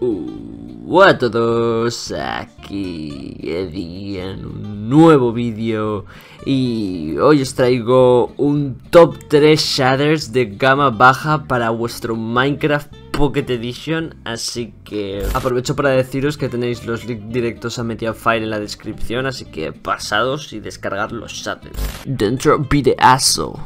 Hola a todos, aquí Eddie en un nuevo vídeo y hoy os traigo un top 3 shaders de gama baja para vuestro Minecraft Pocket Edition, así que aprovecho para deciros que tenéis los links directos a Mediafire en la descripción, así que pasados y descargar los shaders. Dentro videazo.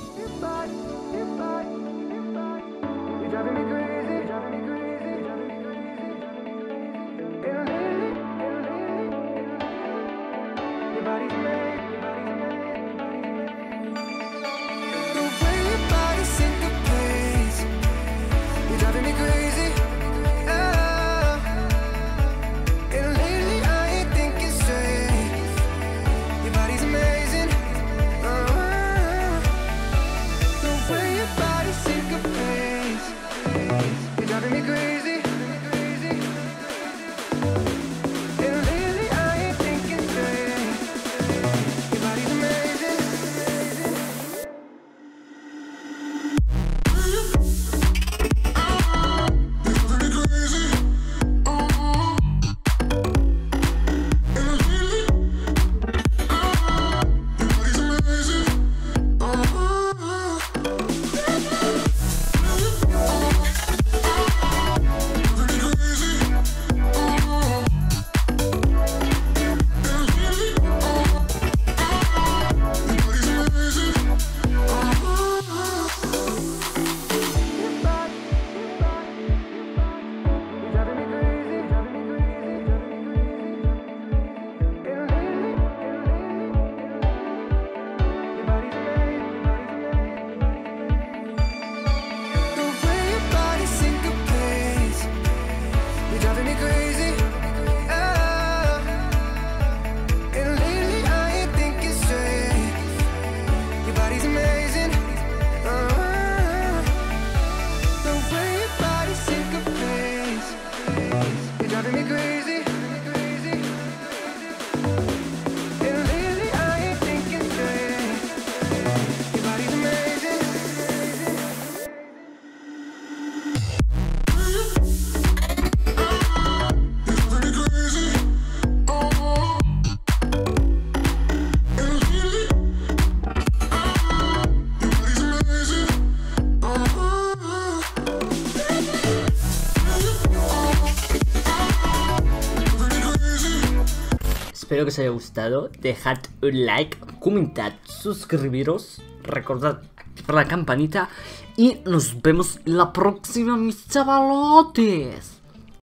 Espero que os haya gustado, dejad un like, comentad, suscribiros, recordad activar la campanita y nos vemos la próxima, mis chavalotes.